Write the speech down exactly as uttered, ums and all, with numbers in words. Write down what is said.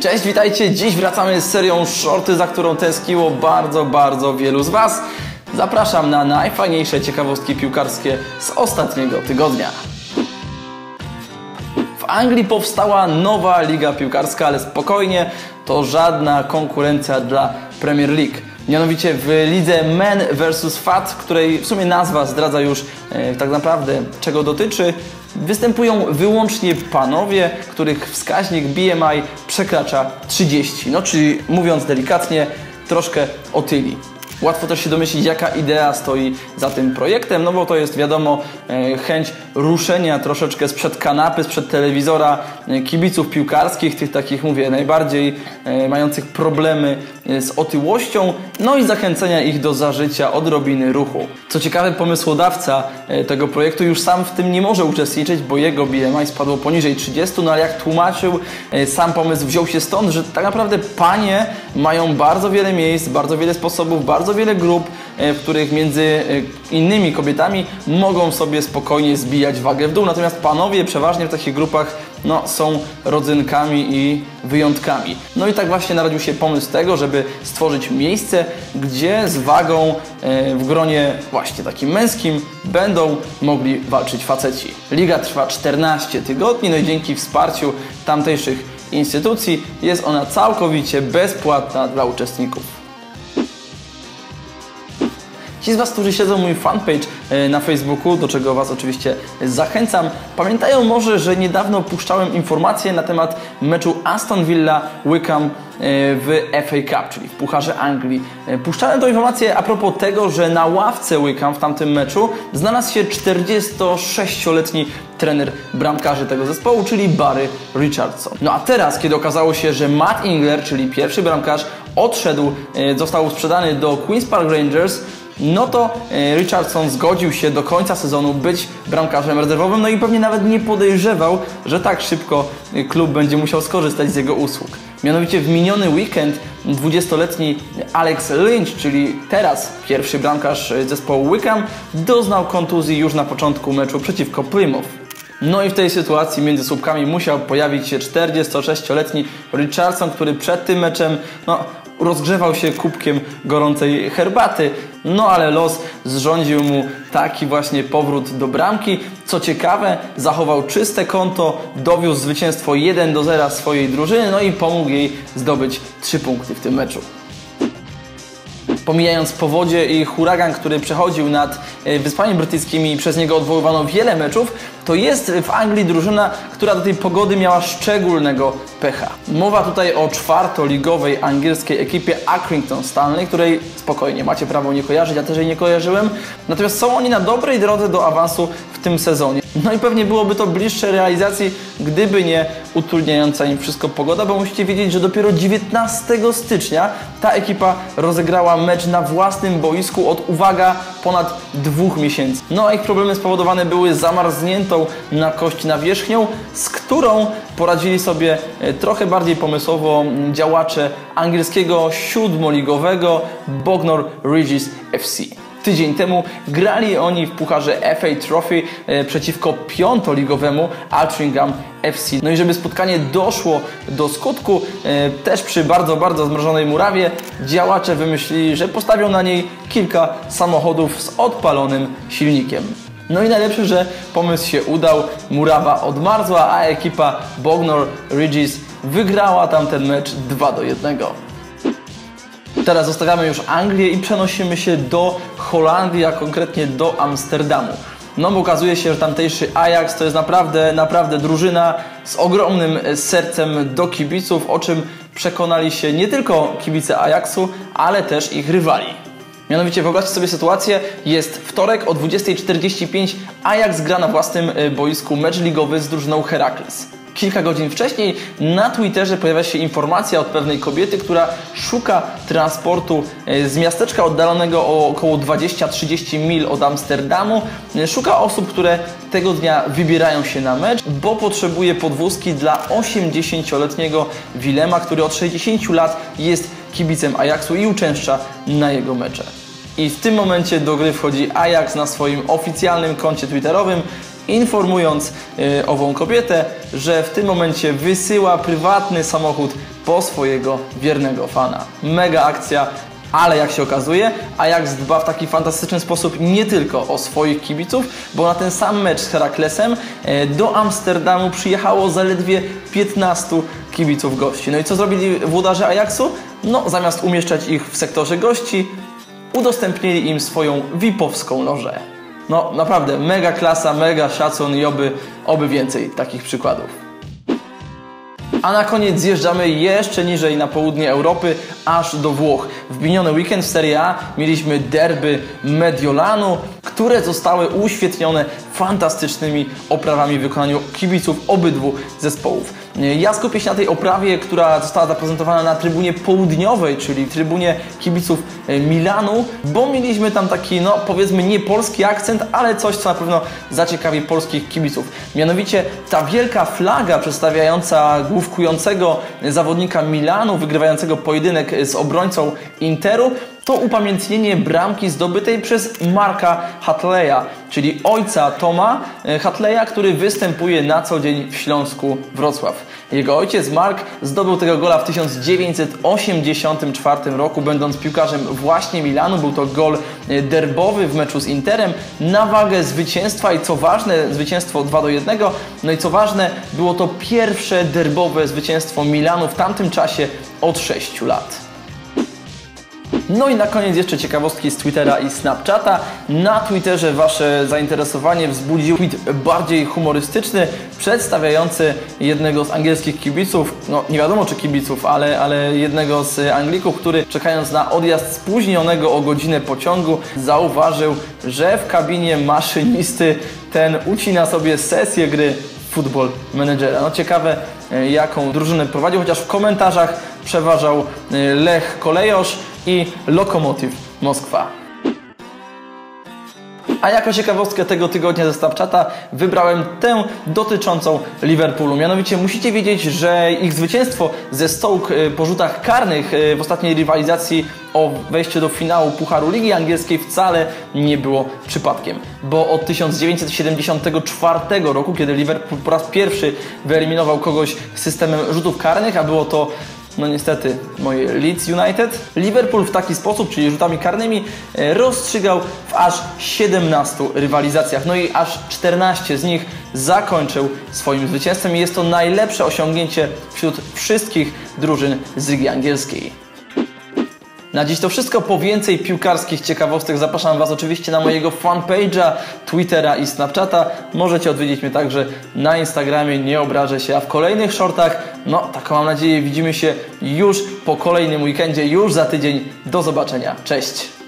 Cześć, witajcie! Dziś wracamy z serią Shorty, za którą tęskniło bardzo, bardzo wielu z Was. Zapraszam na najfajniejsze ciekawostki piłkarskie z ostatniego tygodnia. W Anglii powstała nowa liga piłkarska, ale spokojnie, to żadna konkurencja dla Premier League. Mianowicie w lidze Men versus Fat, której w sumie nazwa zdradza już e, tak naprawdę czego dotyczy, występują wyłącznie panowie, których wskaźnik B M I przekracza trzydzieści. No czyli mówiąc delikatnie, troszkę otyli. Łatwo też się domyślić, jaka idea stoi za tym projektem, no bo to jest, wiadomo, chęć ruszenia troszeczkę sprzed kanapy, sprzed telewizora kibiców piłkarskich, tych takich, mówię, najbardziej mających problemy z otyłością, no i zachęcenia ich do zażycia odrobiny ruchu. Co ciekawe, pomysłodawca tego projektu już sam w tym nie może uczestniczyć, bo jego B M I spadło poniżej trzydziestu, no ale jak tłumaczył, sam pomysł wziął się stąd, że tak naprawdę panie mają bardzo wiele miejsc, bardzo wiele sposobów, bardzo wiele grup, w których między innymi kobietami mogą sobie spokojnie zbijać wagę w dół, natomiast panowie przeważnie w takich grupach no, są rodzynkami i wyjątkami. No i tak właśnie narodził się pomysł tego, żeby stworzyć miejsce, gdzie z wagą w gronie właśnie takim męskim będą mogli walczyć faceci. Liga trwa czternaście tygodni, no i dzięki wsparciu tamtejszych instytucji jest ona całkowicie bezpłatna dla uczestników. Ci z Was, którzy śledzą mój fanpage na Facebooku, do czego Was oczywiście zachęcam, pamiętają może, że niedawno puszczałem informacje na temat meczu Aston Villa-Wycombe w F A Cup, czyli w Pucharze Anglii. Puszczałem tę informację a propos tego, że na ławce Wycombe w tamtym meczu znalazł się czterdziestosześcioletni trener bramkarzy tego zespołu, czyli Barry Richardson. No a teraz, kiedy okazało się, że Matt Ingler, czyli pierwszy bramkarz, odszedł, został sprzedany do Queen's Park Rangers, no to Richardson zgodził się do końca sezonu być bramkarzem rezerwowym, no i pewnie nawet nie podejrzewał, że tak szybko klub będzie musiał skorzystać z jego usług. Mianowicie w miniony weekend dwudziestoletni Alex Lynch, czyli teraz pierwszy bramkarz zespołu Wycombe, doznał kontuzji już na początku meczu przeciwko Plymouth. No i w tej sytuacji między słupkami musiał pojawić się czterdziestosześcioletni Richardson, który przed tym meczem no, rozgrzewał się kubkiem gorącej herbaty, no ale los zrządził mu taki właśnie powrót do bramki. Co ciekawe, zachował czyste konto, dowiózł zwycięstwo jeden do zera swojej drużyny, no i pomógł jej zdobyć trzy punkty w tym meczu. Pomijając powodzie i huragan, który przechodził nad Wyspami Brytyjskimi i przez niego odwoływano wiele meczów, to jest w Anglii drużyna, która do tej pogody miała szczególnego pecha. Mowa tutaj o czwartoligowej angielskiej ekipie Accrington Stanley, której spokojnie macie prawo nie kojarzyć, ja też jej nie kojarzyłem. Natomiast są oni na dobrej drodze do awansu w tym sezonie. No i pewnie byłoby to bliższe realizacji, gdyby nie utrudniająca im wszystko pogoda, bo musicie wiedzieć, że dopiero dziewiętnastego stycznia ta ekipa rozegrała mecz na własnym boisku od, uwaga, ponad dwóch miesięcy. No a ich problemy spowodowane były zamarzniętą na kość nawierzchnią, z którą poradzili sobie trochę bardziej pomysłowo działacze angielskiego siódmoligowego Bognor Regis F C. Tydzień temu grali oni w pucharze F A Trophy e, przeciwko piątoligowemu Altrincham F C. No i żeby spotkanie doszło do skutku, e, też przy bardzo, bardzo zmrożonej murawie, działacze wymyślili, że postawią na niej kilka samochodów z odpalonym silnikiem. No i najlepsze, że pomysł się udał, murawa odmarzła, a ekipa Bognor Regis wygrała tamten mecz dwa do jednego. Teraz zostawiamy już Anglię i przenosimy się do Holandii, a konkretnie do Amsterdamu. No bo okazuje się, że tamtejszy Ajax to jest naprawdę, naprawdę drużyna z ogromnym sercem do kibiców, o czym przekonali się nie tylko kibice Ajaxu, ale też ich rywali. Mianowicie wyobraźcie sobie sytuację, jest wtorek o dwudziestej czterdzieści pięć, Ajax gra na własnym boisku mecz ligowy z drużyną Herakles. Kilka godzin wcześniej na Twitterze pojawia się informacja od pewnej kobiety, która szuka transportu z miasteczka oddalonego o około dwadzieścia trzydzieści mil od Amsterdamu. Szuka osób, które tego dnia wybierają się na mecz, bo potrzebuje podwózki dla osiemdziesięcioletniego Willema, który od sześćdziesięciu lat jest kibicem Ajaxu i uczęszcza na jego mecze. I w tym momencie do gry wchodzi Ajax na swoim oficjalnym koncie twitterowym informując yy, ową kobietę, że w tym momencie wysyła prywatny samochód po swojego wiernego fana. Mega akcja. Ale jak się okazuje, Ajax dba w taki fantastyczny sposób nie tylko o swoich kibiców, bo na ten sam mecz z Heraklesem do Amsterdamu przyjechało zaledwie piętnastu kibiców gości. No i co zrobili włodarze Ajaxu? No zamiast umieszczać ich w sektorze gości, udostępnili im swoją V I P-owską lożę. No naprawdę mega klasa, mega szacun i oby, oby więcej takich przykładów. A na koniec zjeżdżamy jeszcze niżej na południe Europy, aż do Włoch. W miniony weekend w Serie A mieliśmy derby Mediolanu, które zostały uświetnione fantastycznymi oprawami w wykonaniu kibiców obydwu zespołów. Ja skupię się na tej oprawie, która została zaprezentowana na trybunie południowej, czyli trybunie kibiców Milanu, bo mieliśmy tam taki, no powiedzmy nie polski akcent, ale coś, co na pewno zaciekawi polskich kibiców. Mianowicie ta wielka flaga przedstawiająca główkującego zawodnika Milanu, wygrywającego pojedynek z obrońcą Interu, to upamiętnienie bramki zdobytej przez Marka Hatleya, czyli ojca Toma Hatleya, który występuje na co dzień w Śląsku Wrocław. Jego ojciec Mark zdobył tego gola w tysiąc dziewięćset osiemdziesiątym czwartym roku, będąc piłkarzem właśnie Milanu. Był to gol derbowy w meczu z Interem na wagę zwycięstwa i co ważne, zwycięstwo dwa do jednego. No i co ważne, było to pierwsze derbowe zwycięstwo Milanu w tamtym czasie od sześciu lat. No i na koniec jeszcze ciekawostki z Twittera i Snapchata. Na Twitterze Wasze zainteresowanie wzbudził tweet bardziej humorystyczny, przedstawiający jednego z angielskich kibiców, no nie wiadomo czy kibiców, ale, ale jednego z Anglików, który czekając na odjazd spóźnionego o godzinę pociągu zauważył, że w kabinie maszynisty ten ucina sobie sesję gry Football Managera. No ciekawe jaką drużynę prowadził, chociaż w komentarzach przeważał Lech Kolejosz i Lokomotiv Moskwa. A jako ciekawostkę tego tygodnia ze Snapchata wybrałem tę dotyczącą Liverpoolu. Mianowicie musicie wiedzieć, że ich zwycięstwo ze Stoke po rzutach karnych w ostatniej rywalizacji o wejście do finału Pucharu Ligi Angielskiej wcale nie było przypadkiem. Bo od tysiąc dziewięćset siedemdziesiątego czwartego roku, kiedy Liverpool po raz pierwszy wyeliminował kogoś systemem rzutów karnych, a było to no niestety moje Leeds United, Liverpool w taki sposób, czyli rzutami karnymi, rozstrzygał w aż siedemnastu rywalizacjach. No i aż czternaście z nich zakończył swoim zwycięstwem i jest to najlepsze osiągnięcie wśród wszystkich drużyn z Ligi Angielskiej. Na dziś to wszystko. Po więcej piłkarskich ciekawostek zapraszam Was oczywiście na mojego fanpage'a, Twittera i Snapchata. Możecie odwiedzić mnie także na Instagramie, nie obrażę się. A w kolejnych shortach, no taką mam nadzieję, widzimy się już po kolejnym weekendzie, już za tydzień. Do zobaczenia. Cześć!